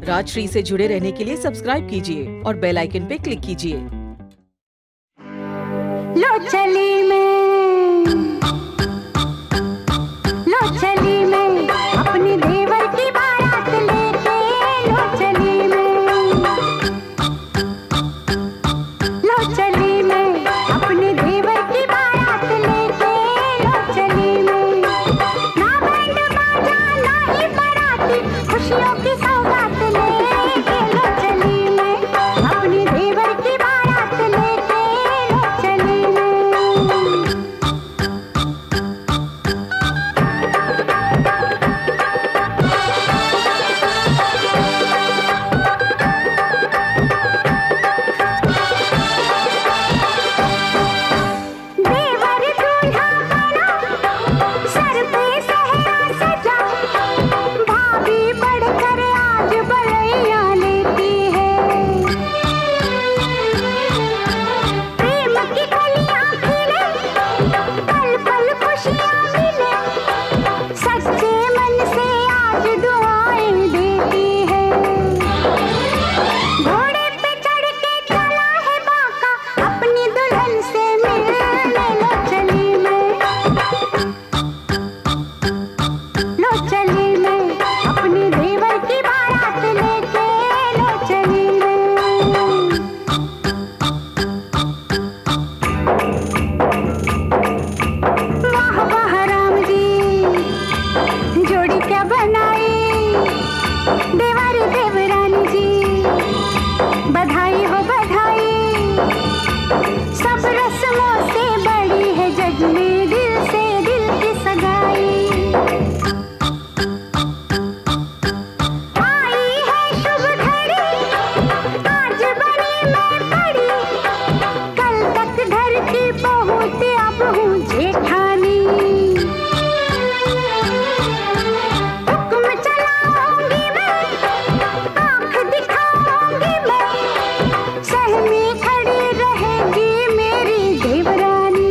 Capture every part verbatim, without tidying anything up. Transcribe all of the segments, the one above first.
राजश्री से जुड़े रहने के लिए सब्सक्राइब कीजिए और बेल आइकन पे क्लिक कीजिए। लो चली मैं, लो चली मैं अपनी देवर की बारात लेके, लो चली मैं, लो चली मैं अपने देवर की बारात लेके, लो चली मैं। ना बैंड बाजा ना ही बाराती, खुशियों की सौगात लेके, लो चली मैं अपनी देवर की बारात लेके, लो चली मैं। देवर दूल्हा बना, सर पे सहरा सजा, भाभी बढ़कर आज बड़ैया लेती है। प्रेम की कलियां खिले, पल पल खुशियां मिले, सच्चे मन से आज दुआएं देती है। घोड़े पे चढ़ के चला है बाका, अपनी दुल्हन से मिलने, लो चली मैं, लो चली मैं अपनी देवर की बारात लेके, लो चली मैं। वाह वाह राम जी, जोड़ी क्या बनाई, देवर देवरानी जी, बधाई हो बधाई। सब रस्मों से बड़ी है जग में दिल से दिल की सगाई। आई है शुभ घड़ी, आज बनी मैं बड़ी, कल तक घर की बहुत अब हूँ जेठानी। हुक्म चलाऊंगी मैं, आँख दिखाऊंगी मैं, सहमी खड़ी रहेगी मेरी देवरानी।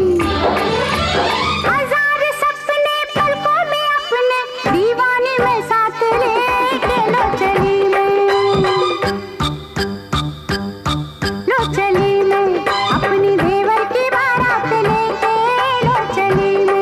हजार सपने पलकों में अपने, दीवानी में साथ लेके, लो चली मैं, लो चली मैं अपनी देवर की बारात लेके, लो चली मैं।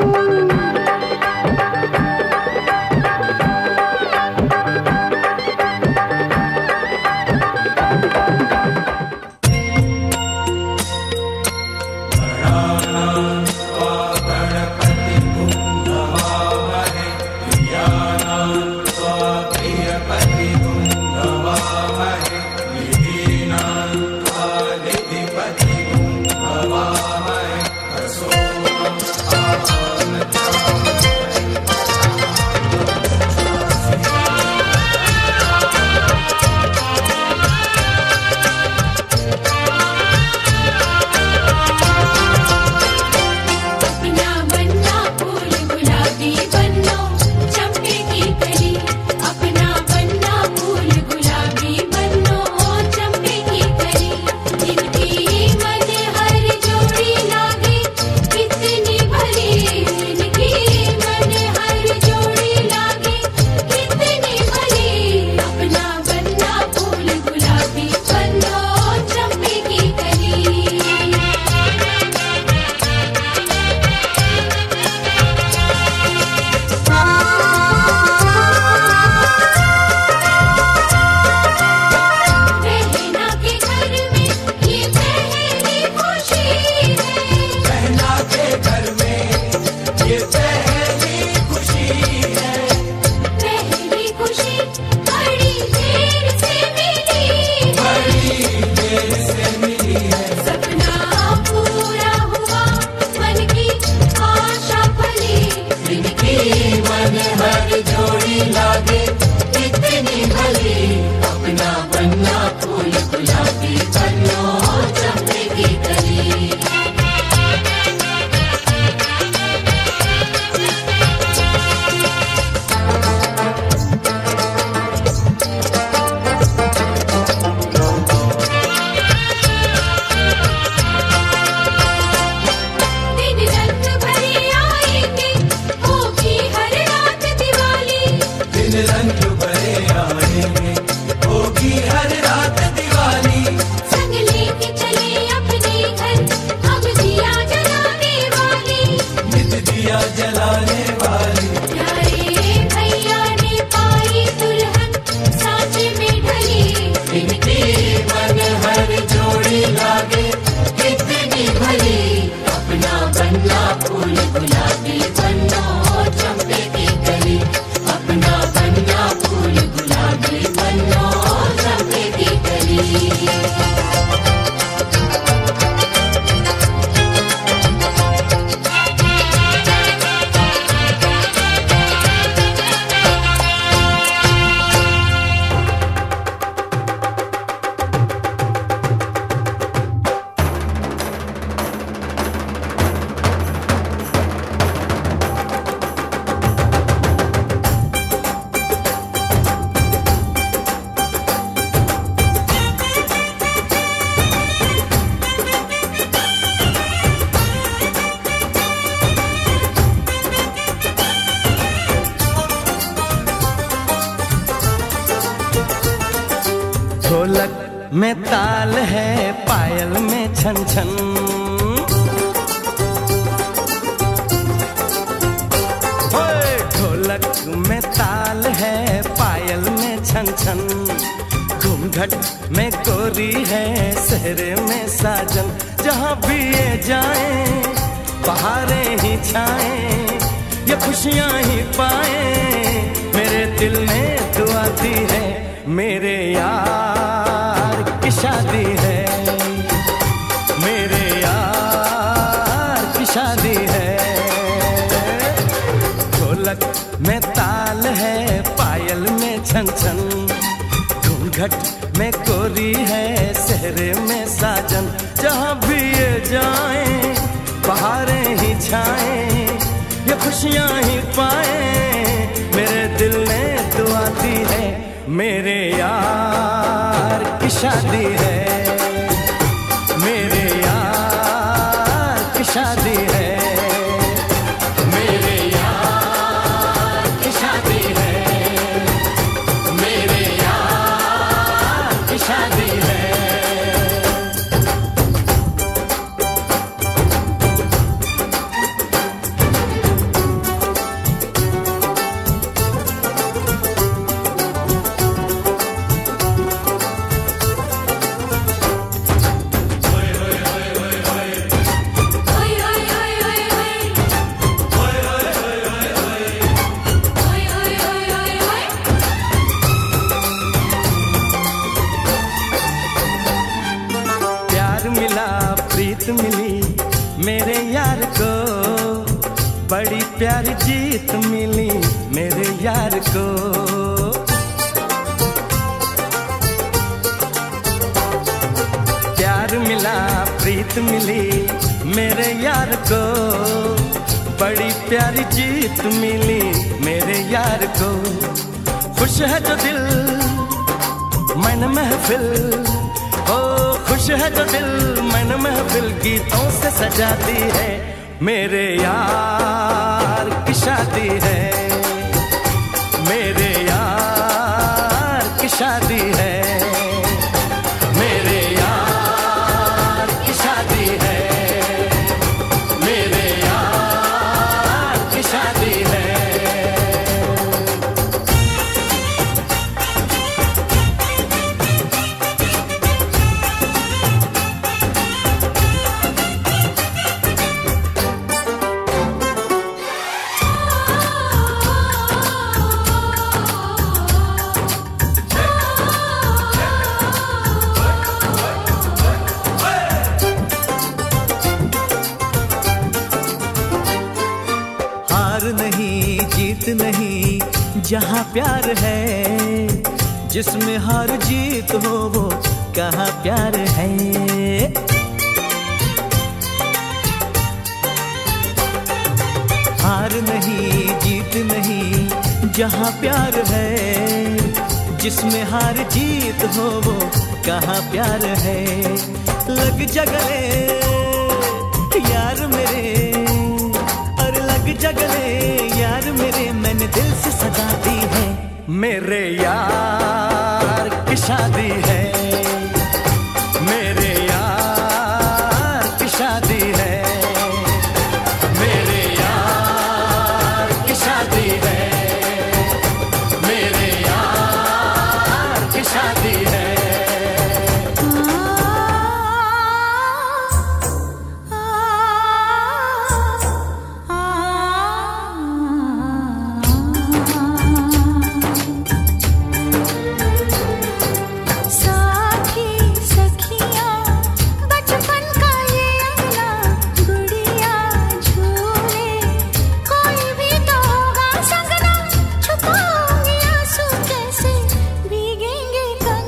अपना बनना फूल गुलाबी बनो, चंपे की कली। अपना बनना फूल गुलाबी बनो, चंपे की कली। जिनकी मन हर जोड़ी लागे, कितनी भली। जिनकी मन हर जोड़ी लागे, कितनी भली। अपना बनना फूल गुलाबी बनो, चंपे की कली। बहना के घर में ये पहली खुशी है, बहना के घर में ये पहली खुशी है। पहली खुशी बड़ी देर से मिली, बड़ी देर से मिली है। सपना पूरा हुआ, मन की आशा फली। जिनकी मन हर जोड़ी लागे, कितनी भली। अपना बनना फूल गुलाबी बनो, चंपे की कली। दिन रंग भरे आएंगे, होगी हर रात दिवाली। दिन रंग भरे आएंगे, ढोलक में ताल है, पायल में छन छन। ओए ढोलक में ताल है, पायल में छन छन। घूंघट में गोरी है, सहरे में साजन। जहाँ भी ये जाए बहारें ही छाएं, ये खुशियाँ ही पाए। मेरे दिल में दुआ दी है, मेरे यार की शादी है, मेरे यार की शादी है। ढोलक में ताल है, पायल में छन छन। घूंघट में कोरी है, सहरे में साजन। जहाँ भी ये जाए बहारें ही छाएं, ये खुशियाँ ही पाए। मेरे दिल ने दुआ दी है, मेरे यार की शादी है, मेरे यार की शादी है, मेरे यार की शादी है, मेरे यार की शादी है। मिली मेरे यार को, बड़ी प्यारी जीत मिली मेरे यार को। प्यार मिला प्रीत मिली मेरे यार को, बड़ी प्यारी जीत मिली मेरे यार को। खुश है जो दिल मन महफिल, ओ खुश है जो दिल मन महफिल गीतों से सजाती है। मेरे यार की शादी है, मेरे यार की शादी है, मेरे यार की शादी है, मेरे यार की शादी है। नहीं जहाँ प्यार है, जिसमें हार जीत हो वो कहाँ प्यार है। हार नहीं जीत नहीं जहाँ प्यार है, जिसमें हार जीत हो वो कहाँ प्यार है। लग जगले यार मेरे, और लग जगले यार मेरे, मैंने दिल से सजा दी है। मेरे यार की शादी है, मेरे यार की शादी है, मेरे यार की शादी है, मेरे यार की शादी है। भीगेंगे कंगन।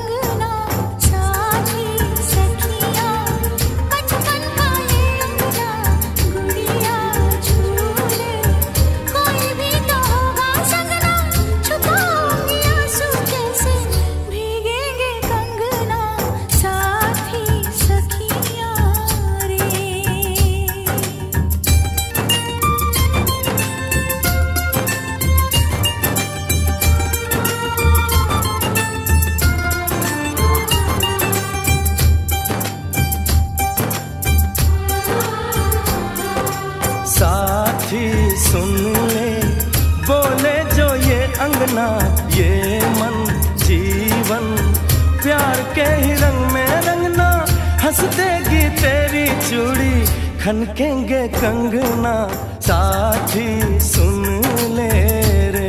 ना ये मन जीवन, प्यार के ही रंग में रंगना, हंस देगी तेरी चूड़ी, खनकेंगे कंगना, साथी सुन ले रे।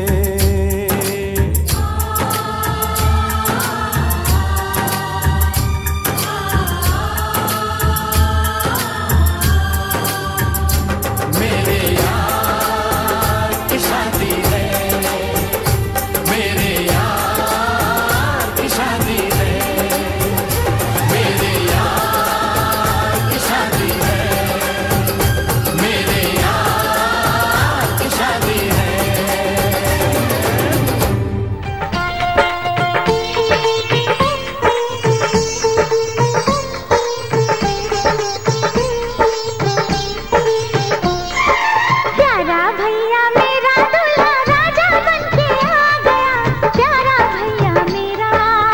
मेरे यार की शादी है, मेरे यार की शादी है, मेरे यार की शादी है, मेरे यार की शादी है। प्यारा भैया मेरा दूल्हा राजा बनके आ गया, प्यारा भैया मेरा।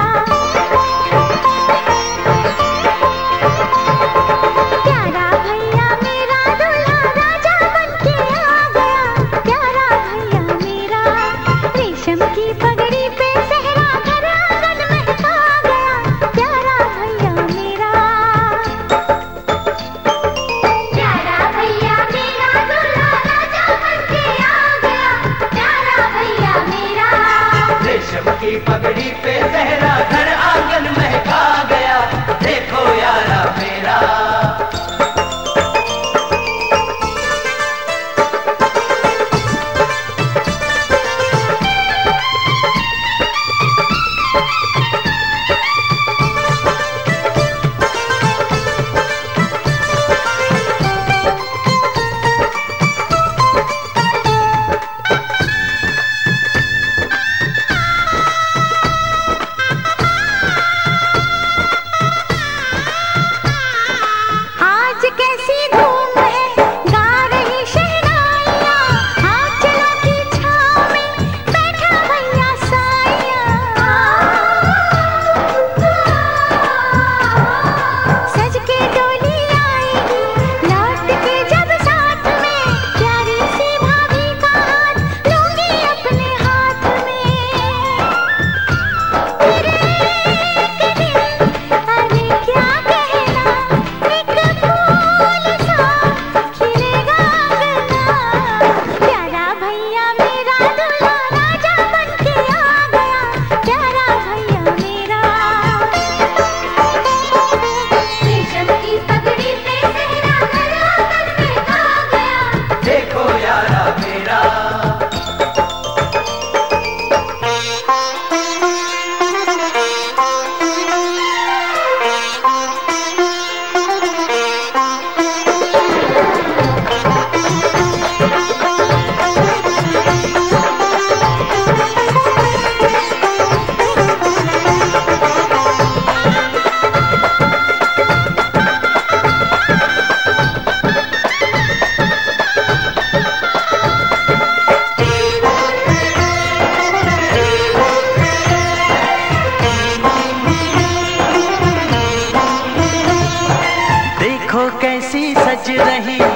प्यारा भैया मेरा दूल्हा राजा बनके आ गया, प्यारा भैया मेरा। रेशम की पगड़ी पे सेहरा घर आंगन महका गया, प्यारा भैया मेरा। प्यारा भैया मेरा दूल्हा राजा बनके आ गया, प्यारा भैया मेरा। रेशम की पगड़ी पे सहरा घर आंगन महका गया, देखो यारा मेरा। आज कैसी धूम है, गा रही शहनाइयाँ, आंचलों की छाँव में बैठा भैया साइया। सज के डोली आएगी, लौट के जब साथ में, प्यारी सी भाभी का हाथ लूंगी अपने हाथ में। तेरे एक दिन, अरे क्या कहना, एक फूल सा खिलेगा अंगना। प्यारा भैया मेरा दूल्हा राजा बनके आ गया, प्यारा भैया मेरा। रेशम की पगड़ी पे सेहरा घर आंगन महका गया, देखो यारा मेरा। देखो कैसी सज रही